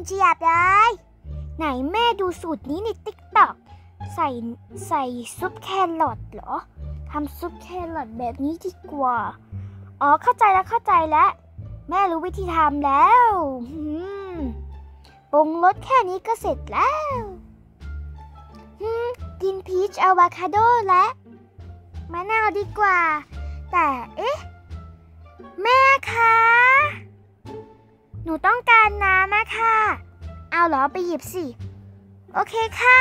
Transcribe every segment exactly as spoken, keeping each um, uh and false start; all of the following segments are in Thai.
เฉียบเลยไหนแม่ดูสูตรนี้ในติ๊กต็อกใส่ใส่ซุปแครอทเหรอทำซุปแครอทแบบนี้ดีกว่าอ๋อเข้าใจแล้วเข้าใจแล้วแม่รู้วิธีทำแล้วปรุงรสแค่นี้ก็เสร็จแล้วกินพีชอะโวคาโดและมะนาวดีกว่าแต่เอ๊ะแม่คะหนูต้องการน้ำนะค่ะเอาเหรอไปหยิบสิโอเคค่ะ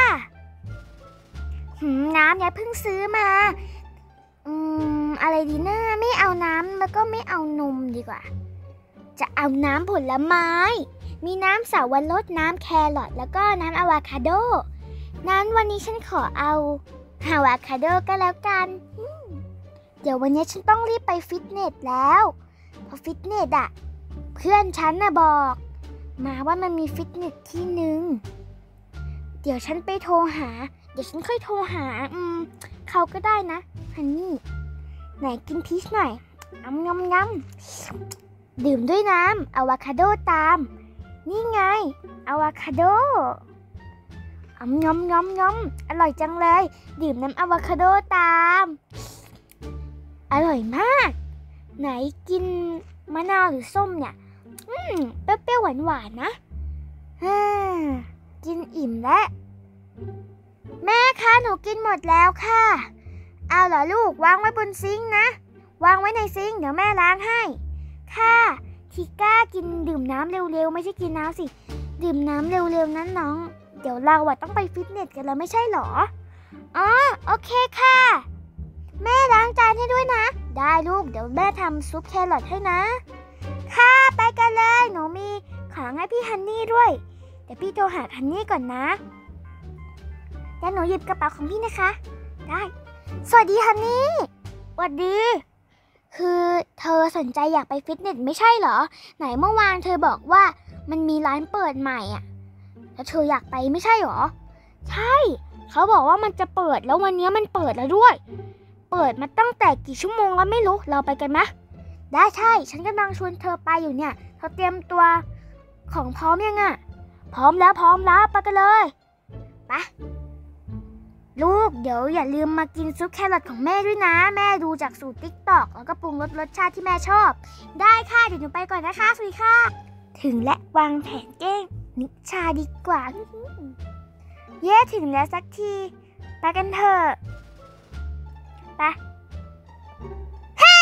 น้ำยายเพิ่งซื้อมาอืมอะไรดีนะไม่เอาน้ำแล้วก็ไม่เอานมดีกว่าจะเอาน้ำผลไม้มีน้ำสาวรสน้ำแครอทแล้วก็น้ำอะโวคาโดนั้นวันนี้ฉันขอเอาอะโวคาโดก็แล้วกันเดี๋ยววันนี้ฉันต้องรีบไปฟิตเนสแล้วเพราะฟิตเนสอ่ะเพื่อนฉันน่ะบอกมาว่ามันมีฟิตเนสที่หนึ่งเดี๋ยวฉันไปโทรหาเดี๋ยวฉันค่อยโทรหาอืมเขาก็ได้นะฮันนี่ไหนกินพีชหน่อยอ้ำงำงำดื่มด้วยน้ำอะโวคาโดตามนี่ไงอะโวคาโดอ้ำงำงำงำอร่อยจังเลยดื่มน้ำอะโวคาโดตามอร่อยมากไหนกินมะนาวหรือส้มเนี่ยอืมเปรี้ยวๆหวานๆนะฮ่ากินอิ่มแล้วแม่คะหนูกินหมดแล้วค่ะเอาเหรอลูกวางไว้บนซิงค์นะวางไว้ในซิงค์เดี๋ยวแม่ล้างให้ค่ะทิก้ากินดื่มน้ำเร็วๆไม่ใช่กินน้ำสิดื่มน้ำเร็วๆนั้นน้องเดี๋ยวเราอะต้องไปฟิตเนสกันแล้วไม่ใช่หรออ๋อโอเคค่ะแม่ล้างจานให้ด้วยนะได้ลูกเดี๋ยวแม่ทำซุปแครอทให้นะค่ะไปกันเลยหนูมีของให้พี่ฮันนี่ด้วยเดี๋ยวพี่โทรหาฮันนี่ก่อนนะแล้วหนูหยิบกระเป๋าของพี่นะคะได้สวัสดีฮันนี่สวัสดีคือเธอสนใจอยากไปฟิตเนสไม่ใช่เหรอไหนเมื่อวานเธอบอกว่ามันมีร้านเปิดใหม่อ่ะแล้วเธออยากไปไม่ใช่เหรอใช่เขาบอกว่ามันจะเปิดแล้ววันนี้มันเปิดแล้วด้วยเปิดมาตั้งแต่กี่ชั่วโมงแล้วไม่รู้เราไปกันไหมได้ใช่ฉันกำลังชวนเธอไปอยู่เนี่ยเธอเตรียมตัวของพร้อมยังอ่ะพร้อมแล้วพร้อมแล้วไปกันเลยไปลูกเดี๋ยวอย่าลืมมากินซุปแครอทของแม่ด้วยนะแม่ดูจากสูตรติ๊กต็อกแล้วก็ปรุงรสรสชาติที่แม่ชอบได้ค่ะเดี๋ยวหนูไปก่อนนะคะสวัสดีค่ะถึงและวางแผนแกล้งนิชาดีกว่าเย้ถึงแล้วสักทีไปกันเถอะไปเฮ้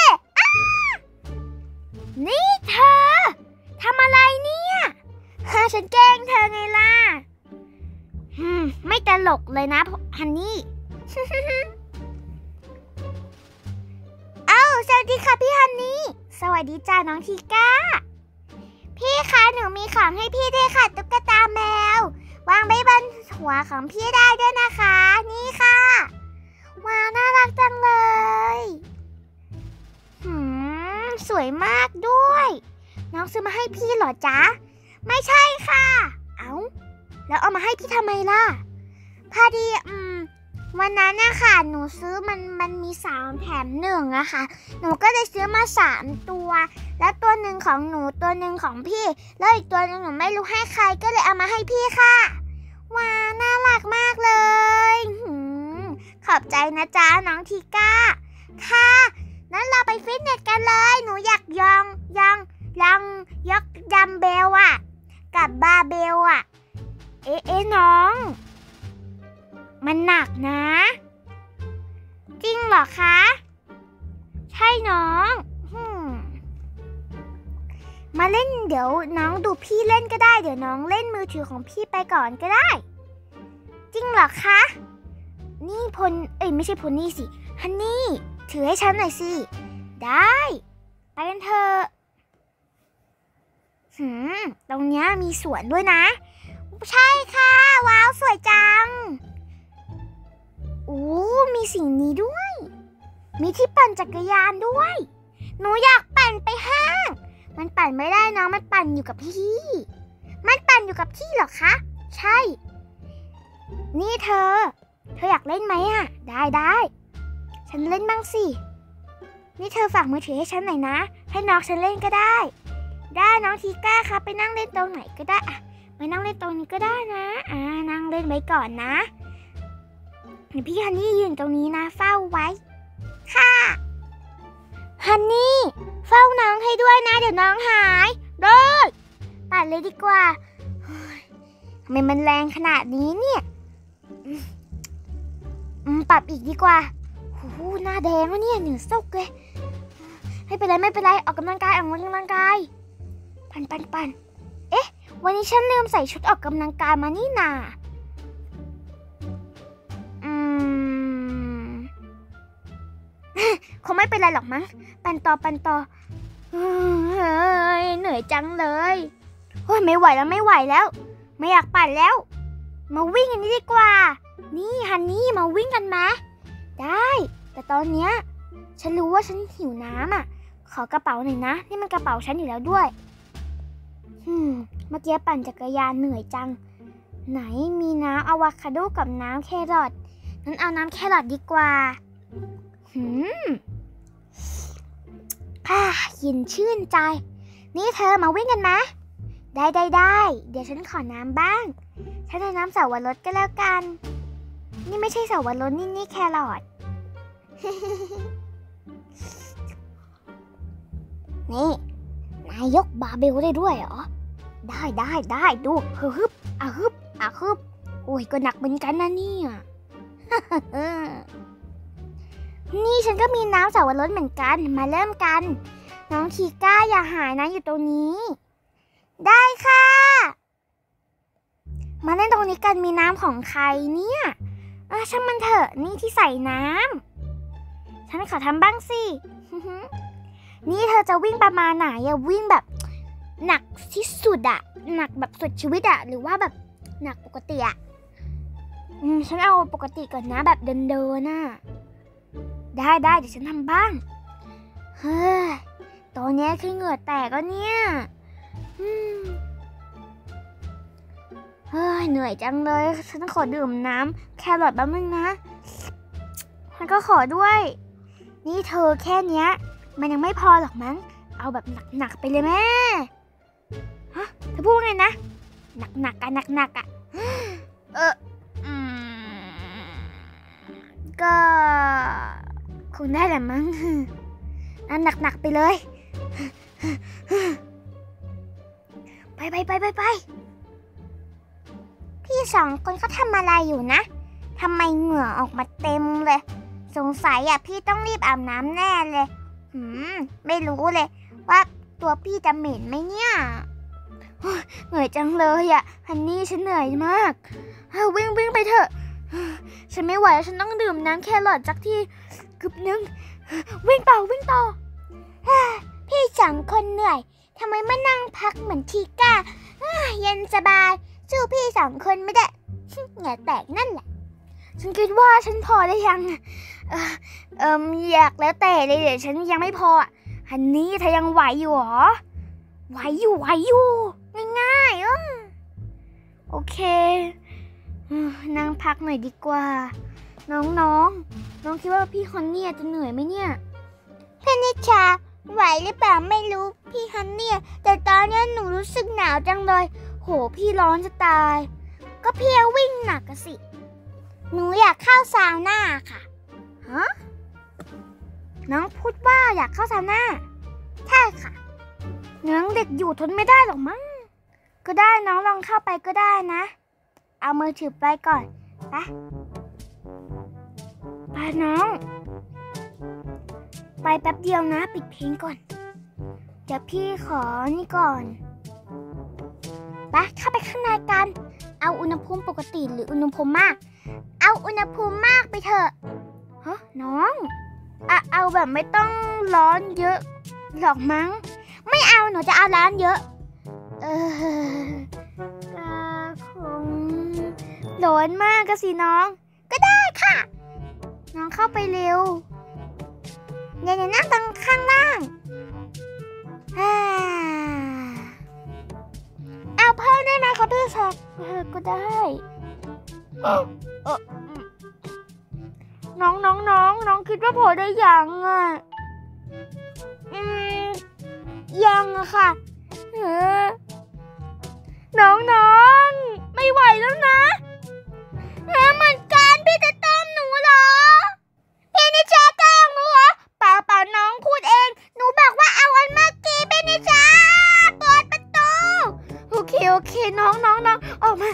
นี่เธอทำอะไรเนี่ยฮะฉันแกล้งเธอไงล่ะอืมไม่ตลกเลยนะฮันนี่ เอ้าสวัสดีค่ะพี่ฮันนี่สวัสดีจ้าน้องทีก้าพี่คะหนูมีของให้พี่ด้วยค่ะตุ๊กตาแมววางไว้บนหัวของพี่ได้ด้วยนะคะนี่ค่ะว้าวน่ารักจังเลยหืมสวยมากด้วยน้องซื้อมาให้พี่เหรอจ๊ะไม่ใช่ค่ะเอ้าแล้วเอามาให้พี่ทำไมล่ะพอดีอืมวันนั้นนะคะหนูซื้อมันมันมีสามแถมหนึ่งอะค่ะหนูก็เลยซื้อมาสามตัวแล้วตัวหนึ่งของหนูตัวหนึ่งของพี่แล้วอีกตัวหนึ่งหนูไม่รู้ให้ใครก็เลยเอามาให้พี่ค่ะว้าวน่ารักมากเลยหืมขอบใจนะจ๊ะน้องทีก้าค่ะนั้นเราไปฟิตเนสกันเลยหนูอยากยองยองยองยกดัมเบลอะกับบาร์เบลอะเอ๊ะเอ๊ะน้องมันหนักนะจริงเหรอคะใช่น้องมาเล่นเดี๋ยวน้องดูพี่เล่นก็ได้เดี๋ยวน้องเล่นมือถือของพี่ไปก่อนก็ได้จริงเหรอคะนี่พลเอ้ยไม่ใช่พลนี่สิฮันนี่ถือให้ฉันหน่อยสิได้ไปกันเถอะหืมตรงนี้มีสวนด้วยนะใช่ค่ะว้าวสวยจังโอ้มีสิ่งนี้ด้วยมีที่ปั่นจักรยานด้วยหนูอยากปั่นไปห้างมันปั่นไม่ได้น้องมันปั่นอยู่กับพี่มันปั่นอยู่กับที่เหรอคะใช่นี่เธอเธออยากเล่นไหมอ่ะได้ได้ฉันเล่นบ้างสินี่เธอฝากมือถือให้ฉันหน่อยนะให้น้องฉันเล่นก็ได้ได้น้องทีก้าครับไปนั่งเล่นตรงไหนก็ได้อะมนั่งเล่นตรงนี้ก็ได้นะอ่านั่งเล่นไว้ก่อนนะพี่ฮันนี่ยืนตรงนี้นะเฝ้าไว้ค่ะฮันนี่เฝ้าน้องให้ด้วยนะเดี๋ยวน้องหายโดดปัดเลยดีกว่าทำไมมันแรงขนาดนี้เนี่ยอืมปรับอีกดีกว่าโอ้โหหน้าแดงวะเนี่ยเหนือซุกเลยไม่เป็นไรไม่เป็นไรออกกำลังกายออกกำลังกายปันปันปันเอ๊ะวันนี้ฉันลืมใส่ชุดออกกำลังกายมานี่นาอืมคงไม่เป็นไรหรอกมั้งปันต่อปันต่อเฮ้ยเหนื่อยจังเลยโอ้ยไม่ไหวแล้วไม่ไหวแล้วไม่อยากปั่นแล้วมาวิ่งกันนี้ดีกว่านี่ฮันนี่มาวิ่งกันไหมได้แต่ตอนเนี้ยฉันรู้ว่าฉันหิวน้ำอ่ะขอกระเป๋าหน่อยนะนี่มันกระเป๋าฉันอยู่แล้วด้วยอืมเมื่อกี้ปั่นจักรยานเหนื่อยจังไหนมีน้ำอะโวคาโดกับน้ำแครอทงั้นเอาน้ำแครอทดีกว่าหืมอ่ายินชื่นใจนี่เธอมาวิ่งกันไหมได้ได้ได้เดี๋ยวฉันขอน้ำบ้างฉันเอาน้ำสาวรสก็แล้วกันนี่ไม่ใช่สาวรสนี่นี่แครอท นี่นายยกบาร์เบลได้ด้วยเหรอได้ได้ได้ดูฮึบอ่ะฮึบอ่ะฮึบโอ้ยก็หนักเหมือนกันนะเนี่ย นี่ฉันก็มีน้ำสาวรสเหมือนกันมาเริ่มกันน้องทีก้าอย่าหายนะอยู่ตรงนี้ได้ค่ะมาเล่นตรงนี้กันมีน้ำของใครเนี่ยอ่ะช่างมันเถอะนี่ที่ใส่น้ำฉันขอทำบ้างสิ นี่เธอจะวิ่งประมาณไหนอะวิ่งแบบหนักที่สุดอะหนักแบบสุดชีวิตอะหรือว่าแบบหนักปกติอะอืมฉันเอาปกติก่อนนะแบบเดินเดินน่ะได้ได้เดี๋ยวฉันทำบ้างเฮ้ยตอนนี้คือเหงื่อแตกแล้วเนี่ยอืมเฮ้ยเหนื่อยจังเลยฉันขอดื่มน้ำแครอทแป๊บนึงนะฉันก็ขอด้วยนี่เธอแค่เนี้ยมันยังไม่พอหรอกมั้งเอาแบบหนักๆไปเลยแม่ฮะเธอพูดไงนะหนักๆกันหนักๆอ่ะเอออืมก็คงได้แหละมั้งนั่นหนักๆไปเลยไปไปไปไปไปพี่สองคนเขาทำอะไรอยู่นะทำไมเหงื่อออกมาเต็มเลยสงสัยอ่ะพี่ต้องรีบอาบน้ำแน่เลยหืมไม่รู้เลยว่าตัวพี่จะเหม็นไหมเนี่ยเหนื่อยจังเลยอ่ะฮันนี่ฉันเหนื่อยมากวิ่งวิ่งไปเถอะฉันไม่ไหวฉันต้องดื่มน้ำแครอทสักทีกึบนึงวิ่งต่อวิ่งต่อพี่สองคนเหนื่อยทำไมไม่นั่งพักเหมือนทีก้าเย็นสบายสู้พี่สองคนไม่ได้เหงื่อแตกนั่นแหละฉันคิดว่าฉันพอได้ยังเออเอออยากแล้วแต่เลยเดี๋ยวฉันยังไม่พออ่ะฮันนี่เธอยังไหวอยู่หรอไหวอยู่ไหวอยู่ง่ายๆเออโอเคนั่งพักหน่อยดีกว่าน้องๆ น้องน้องคิดว่าพี่ฮันนี่จะเหนื่อยไหมเนี่ยพี่นิชาไหวหรือเปล่าไม่รู้พี่ฮันนี่แต่ตอนนี้หนูรู้สึกหนาวจังเลยโหพี่ร้อนจะตายก็พี่วิ่งหนักอะสิหนูอยากเข้าซาวน่าค่ะฮะน้องพูดว่าอยากเข้าซาวน่าใช่ค่ะน้องเด็กอยู่ทนไม่ได้หรอกมั้งก็ได้น้องลองเข้าไปก็ได้นะเอามือถือไปก่อนไปไปน้องไปแป๊บเดียวนะปิดเพลงก่อนเดี๋ยวพี่ขอนี่ก่อนไปเข้าไปข้างในกันเอาอุณหภูมิปกติหรืออุณหภูมิมากเอาอุณหภูมิมากไปเถอะฮะน้องอะเอาแบบไม่ต้องร้อนเยอะหรอกมั้งไม่เอาหนูจะเอาร้อนเยอะเออก็คงร้อนมากก็สิน้องก็ได้ค่ะน้องเข้าไปเร็วเดี๋ยวนั่งตรงข้างล่างเอาเพิ่มได้ไหมคะพี่ชายก็ได้เออเออน้องน้องน้องน้องคิดว่าพอได้ยังอ่ะอืมยังอะค่ะเออน้องน้องออกมา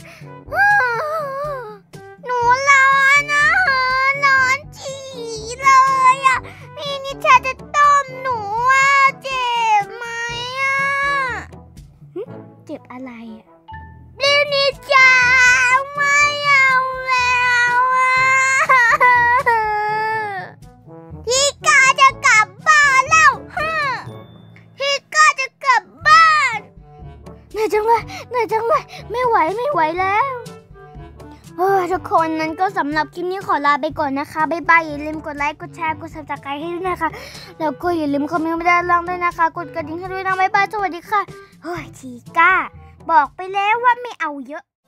หนูร้อนนะร้อนจีเลยอ่ะพี่นิชาจะต้มหนูอ่ะเจ็บไหมอ่ะเจ็บอะไรอ่ะพี่นิชาไม่เอาแล้วอ่ะพี่กาจะกลับบ้านแล้วพี่กาจะกลับบ้านเหนื่อยจังเลยเหนื่อยจังเลยไม่ไหวไม่ไหวแล้วเออทุกคนนั้นก็สำหรับคลิปนี้ขอลาไปก่อนนะคะบ๊ายบายอย่าลืมกดไลค์กดแชร์กดซับสไครต์ให้ด้วยนะคะแล้วก็อย่าลืมคอมเมนต์มาด้านล่างด้วยนะคะกดกระดิ่งให้ด้วยนะบ๊ายบายสวัสดีค่ะเฮ้ยทีก้าบอกไปแล้วว่าไม่เอาเยอะ